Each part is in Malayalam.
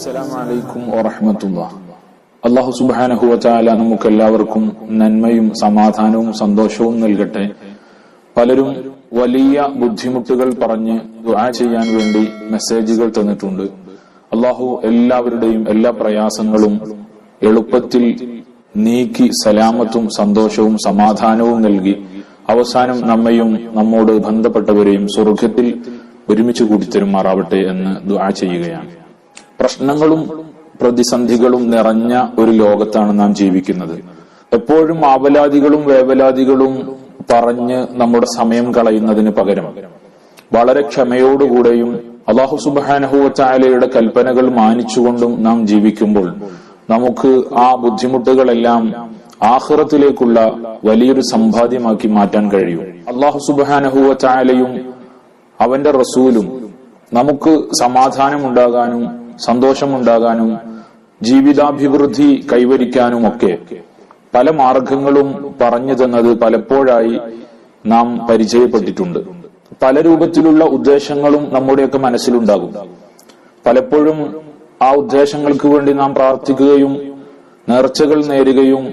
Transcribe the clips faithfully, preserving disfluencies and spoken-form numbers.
അസ്സലാമു അലൈക്കും വറഹ്മത്തുള്ളാഹി. അല്ലാഹു സുബ്ഹാനഹു വ തആല നമുക്കെല്ലാവർക്കും നന്മയും സമാധാനവും സന്തോഷവും നൽകട്ടെ. പലരും വലിയ ബുദ്ധിമുട്ടുകൾ പറഞ്ഞ് ദുആ ചെയ്യാൻ വേണ്ടി മെസ്സേജുകൾ തന്നിട്ടുണ്ട്. അല്ലാഹു എല്ലാവരുടെയും എല്ലാ പ്രയാസങ്ങളും എളുപ്പത്തിൽ നീക്കി സലാമത്തും സന്തോഷവും സമാധാനവും നൽകി അവസാനം നമ്മയും നമ്മോട് ബന്ധപ്പെട്ടവരെയും സ്വർഗ്ഗത്തിൽ ഒരുമിച്ച് കൂടിത്തരുമാറാവട്ടെ എന്ന് ദുആ ചെയ്യുകയാണ്. പ്രശ്നങ്ങളും പ്രതിസന്ധികളും നിറഞ്ഞ ഒരു ലോകത്താണ് നാം ജീവിക്കുന്നത്. എപ്പോഴും ആവലാദികളും വേവലാദികളും പറഞ്ഞ് നമ്മുടെ സമയം കളയുന്നതിന് പകരം വളരെ ക്ഷമയോടുകൂടെയും അല്ലാഹു സുബ്ഹാനഹു വ തആലയുടെ കൽപ്പനകൾ മാനിച്ചുകൊണ്ടും നാം ജീവിക്കുമ്പോൾ നമുക്ക് ആ ബുദ്ധിമുട്ടുകളെല്ലാം ആഖിറത്തിലേക്കുള്ള വലിയൊരു സമ്പാദ്യമാക്കി മാറ്റാൻ കഴിയും. അല്ലാഹു സുബ്ഹാനഹു വ തആലയും അവന്റെ റസൂലും നമുക്ക് സമാധാനമുണ്ടാകാനും സന്തോഷമുണ്ടാകാനും ജീവിതാഭിവൃദ്ധി കൈവരിക്കാനുമൊക്കെ പല മാർഗങ്ങളും പറഞ്ഞു തന്നത് പലപ്പോഴായി നാം പരിചയപ്പെട്ടിട്ടുണ്ട്. പല രൂപത്തിലുള്ള ഉദ്ദേശങ്ങളും നമ്മുടെയൊക്കെ മനസ്സിലുണ്ടാകും. പലപ്പോഴും ആ ഉദ്ദേശങ്ങൾക്ക് വേണ്ടി നാം പ്രാർത്ഥിക്കുകയും നേർച്ചകൾ നേരുകയും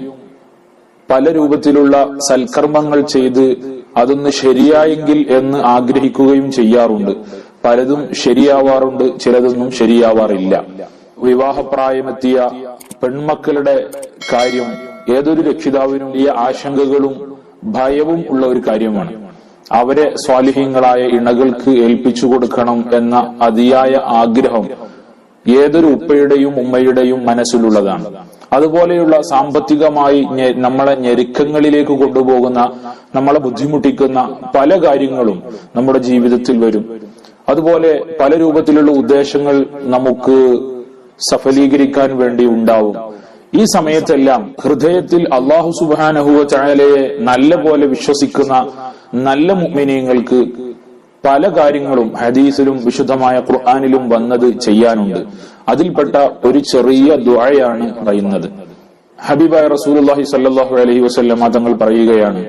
പല രൂപത്തിലുള്ള സൽക്കർമ്മങ്ങൾ ചെയ്ത് അതൊന്ന് ശരിയായെങ്കിൽ എന്ന് ആഗ്രഹിക്കുകയും ചെയ്യാറുണ്ട്. പലതും ശരിയാവാറുണ്ട്, ചിലതൊന്നും ശരിയാവാറില്ല. വിവാഹപ്രായമെത്തിയ പെൺമക്കളുടെ കാര്യം ഏതൊരു രക്ഷിതാവിനും ഈ ആശങ്കകളും ഭയവും ഉള്ള ഒരു കാര്യമാണ്. അവരെ സ്വാലിഹീങ്ങളായ ഇണകൾക്ക് ഏൽപ്പിച്ചു കൊടുക്കണം എന്ന അതിയായ ആഗ്രഹം ഏതൊരു ഉപ്പയുടെയും ഉമ്മയുടെയും മനസ്സിലുള്ളതാണ്. അതുപോലെയുള്ള സാമ്പത്തികമായി നമ്മളെ ഞെരുക്കങ്ങളിലേക്ക് കൊണ്ടുപോകുന്ന, നമ്മളെ ബുദ്ധിമുട്ടിക്കുന്ന പല കാര്യങ്ങളും നമ്മുടെ ജീവിതത്തിൽ വരും. അതുപോലെ പല രൂപത്തിലുള്ള ഉദ്ദേശങ്ങൾ നമുക്ക് സഫലീകരിക്കാൻ വേണ്ടി ഉണ്ടാവും. ഈ സമയത്തെല്ലാം ഹൃദയത്തിൽ അല്ലാഹു സുബ്ഹാനഹു വ തആലയെ നല്ല പോലെ വിശ്വസിക്കുന്ന നല്ല മുഅ്മിനീങ്ങൾക്ക് പല കാര്യങ്ങളും ഹദീസിലും വിശുദ്ധമായ ഖുർആനിലും വന്നത് ചെയ്യാനുണ്ട്. അതിൽപ്പെട്ട ഒരു ചെറിയ ദുആയാണ് പറയുന്നത്. ഹബീബായ റസൂലുള്ളാഹി സ്വല്ലല്ലാഹു അലൈഹി വസല്ലം തങ്ങൾ പറയുകയാണ്,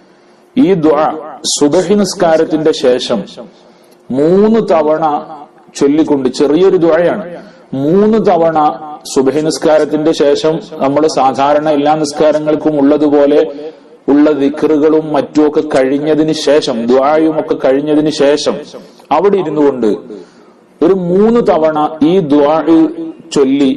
ഈ ദുആ സുബ്ഹി നിസ്കാരത്തിന്റെ ശേഷം മൂന്ന് തവണ ചൊല്ലിക്കൊണ്ട്, ചെറിയൊരു ദുആയാണ്, മൂന്ന് തവണ സുബ്ഹി നിസ്കാരത്തിന്റെ ശേഷം നമ്മൾ സാധാരണ എല്ലാ നിസ്കാരങ്ങൾക്കും ഉള്ളതുപോലെ ഉള്ള ദിക്റുകളും മറ്റുമൊക്കെ കഴിഞ്ഞതിന് ശേഷം, ദുആയും ഒക്കെ കഴിഞ്ഞതിന് ശേഷം അവിടെ ഇരുന്നു കൊണ്ട് ഒരു മൂന്ന് തവണ ഈ ദുആ ചൊല്ലി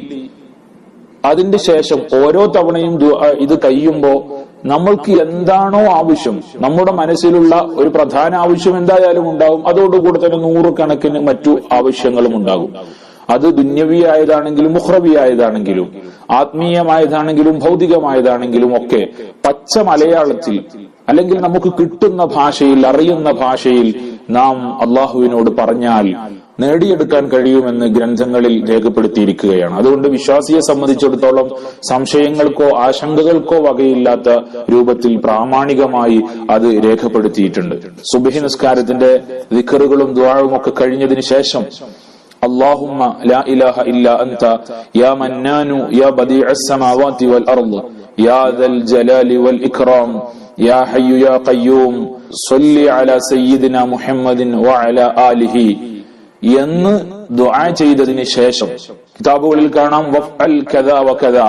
അതിന്റെ ശേഷം ഓരോ തവണയും ഇത് കഴിയുമ്പോ നമ്മൾക്ക് എന്താണോ ആവശ്യം, നമ്മുടെ മനസ്സിലുള്ള ഒരു പ്രധാന ആവശ്യം എന്തായാലും ഉണ്ടാകും. അതോടുകൂടെ തന്നെ നൂറുകണക്കിന് മറ്റു ആവശ്യങ്ങളും ഉണ്ടാകും. അത് ദുന്യവിയായതാണെങ്കിലും മുഖ്റവിയായതാണെങ്കിലും ആത്മീയമായതാണെങ്കിലും ഭൗതികമായതാണെങ്കിലും ഒക്കെ പച്ച മലയാളത്തിൽ അല്ലെങ്കിൽ നമുക്ക് കിട്ടുന്ന ഭാഷയിൽ, അറിയുന്ന ഭാഷയിൽ നാം അള്ളാഹുവിനോട് പറഞ്ഞാൽ നേടിയെടുക്കാൻ കഴിയുമെന്ന് ഗ്രന്ഥങ്ങളിൽ രേഖപ്പെടുത്തിയിരിക്കുകയാണ്. അതുകൊണ്ട് വിശ്വാസിയെ സംബന്ധിച്ചിടത്തോളം സംശയങ്ങൾക്കോ ആശങ്കകൾക്കോ വകയില്ലാത്ത രൂപത്തിൽ പ്രാമാണികമായി അത് രേഖപ്പെടുത്തിയിട്ടുണ്ട്. സുബ്ഹി നിസ്കാരത്തിന്റെ ദിക്റുകളും ദുആവും ഒക്കെ കഴിഞ്ഞതിന് ശേഷം اللهم لا إله إلا أنت يا منان يا بديع السماوات والأرض يا ذا الجلال والإكرام يا حي يا قيوم صل على سيدنا محمد وعلى آله എന്ന് ദുആ ചെയ്തതിന് ശേഷം കിതാബുകളിൽ കാണാം വഫ്അൽ കദാ വകദാ,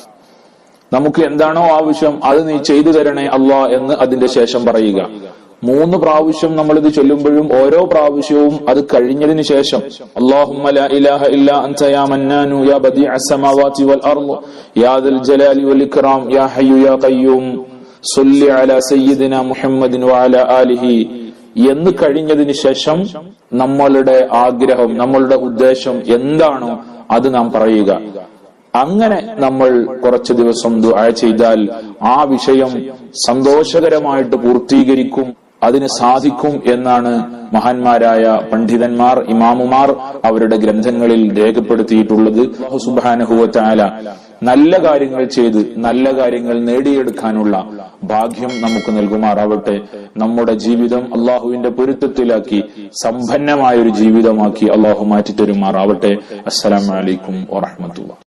നമുക്ക് എന്താണോ ആവശ്യം അത് നീ ചെയ്തു തരണേ അല്ലാ എന്ന് അതിന്റെ ശേഷം പറയുക. മൂന്ന് പ്രാവശ്യം നമ്മൾ ഇത് ചൊല്ലുമ്പോഴും ഓരോ പ്രാവശ്യവും അത് കഴിഞ്ഞതിന് ശേഷം അല്ലാഹുമ്മ ലാ ഇലാഹ ഇല്ലാ അൻത യാ മന്നാനു യാ ബദീഅസ് സമാവാതി വൽ അർദ് യാ ദൽ ജലാലി വൽ ഇക്റാം യാ ഹയ്യു യാ ഖയ്യൂം സ്വല്ലി അലാ സയ്യിദിനാ മുഹമ്മദിൻ വഅലാ ആലിഹി എന്ന് കഴിഞ്ഞതിന് ശേഷം നമ്മളുടെ ആഗ്രഹം, നമ്മളുടെ ഉദ്ദേശം എന്താണോ അത് നാം പറയുക. അങ്ങനെ നമ്മൾ കുറച്ചു ദിവസം ദുആ ചെയ്താൽ ആ വിഷയം സന്തോഷകരമായിട്ട് പൂർത്തീകരിക്കും, അതിന് സാധിക്കും എന്നാണ് മഹാന്മാരായ പണ്ഡിതന്മാർ, ഇമാമുമാർ അവരുടെ ഗ്രന്ഥങ്ങളിൽ രേഖപ്പെടുത്തിയിട്ടുള്ളത്. അല്ലാഹു സുബ്ഹാനഹു വ തആല നല്ല കാര്യങ്ങൾ ചെയ്ത് നല്ല കാര്യങ്ങൾ നേടിയെടുക്കാനുള്ള ഭാഗ്യം നമുക്ക് നൽകുമാറാവട്ടെ. നമ്മുടെ ജീവിതം അള്ളാഹുവിന്റെ പൊരുത്തത്തിലാക്കി സമ്പന്നമായൊരു ജീവിതമാക്കി അള്ളാഹു മാറ്റിത്തരുമാറാവട്ടെ. അസ്സലാമു അലൈക്കും വറഹ്മത്തുള്ളാഹി.